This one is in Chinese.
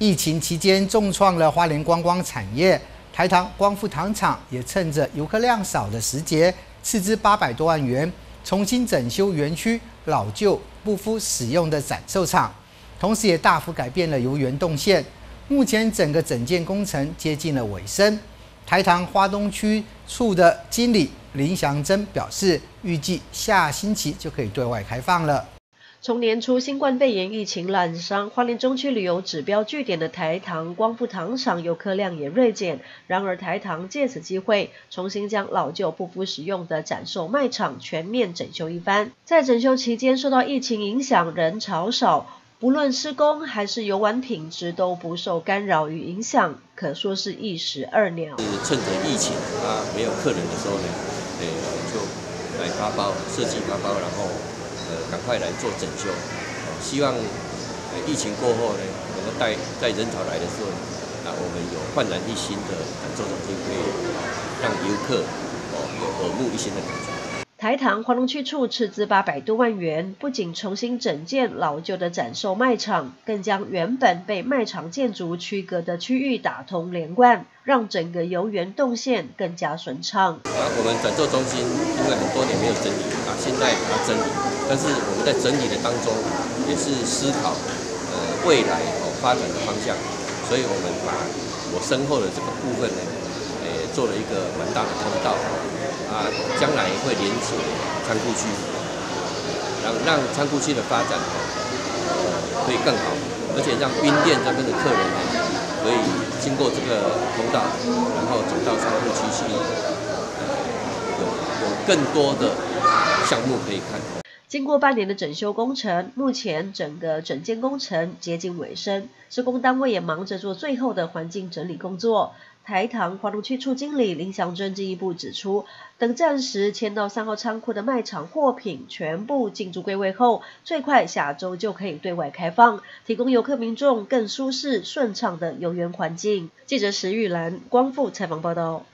疫情期间重创了花莲观光产业，台糖光复糖厂也趁着游客量少的时节，斥资800多万元，重新整修园区老旧不敷使用的展售场，同时也大幅改变了游园动线。目前整个整建工程接近了尾声。台糖花东区处的经理林祥珍表示，预计下星期就可以对外开放了。 从年初新冠肺炎疫情滥觞，花莲中区旅游指标据点的台糖光复糖厂游客量也锐减。然而台糖借此机会，重新将老旧不敷使用的展售卖场全面整修一番。在整修期间，受到疫情影响，人潮少，不论施工还是游玩品质都不受干扰与影响，可说是一石二鸟。 趁着疫情没有客人的时候呢，就来发包设计发包，然后赶快来做整修，希望疫情过后呢，能够在人潮来的时候，我们有焕然一新的展售中心，可以让游客有耳目一新的感觉。 台糖花东区处斥资800多万元，不仅重新整建老旧的展售卖场，更将原本被卖场建筑区隔的区域打通连贯，让整个游园动线更加顺畅。 我们展售中心因为很多年没有整理现在把它整理，但是我们在整理的当中也是思考未来发展的方向，所以我们把我身后的这个部分呢，做了一个蛮大的通道。将来会连接仓库区，让仓库区的发展可以更好，而且让冰店这边的客人呢，可以经过这个通道，然后走到仓库区去，有更多的项目可以看。 经过半年的整修工程，目前整个整建工程接近尾声，施工单位也忙着做最后的环境整理工作。台糖花东区处经理林祥珍进一步指出，等暂时迁到3号仓库的卖场货品全部进驻柜位后，最快下周就可以对外开放，提供游客民众更舒适顺畅的游园环境。记者石玉兰光复采访报道。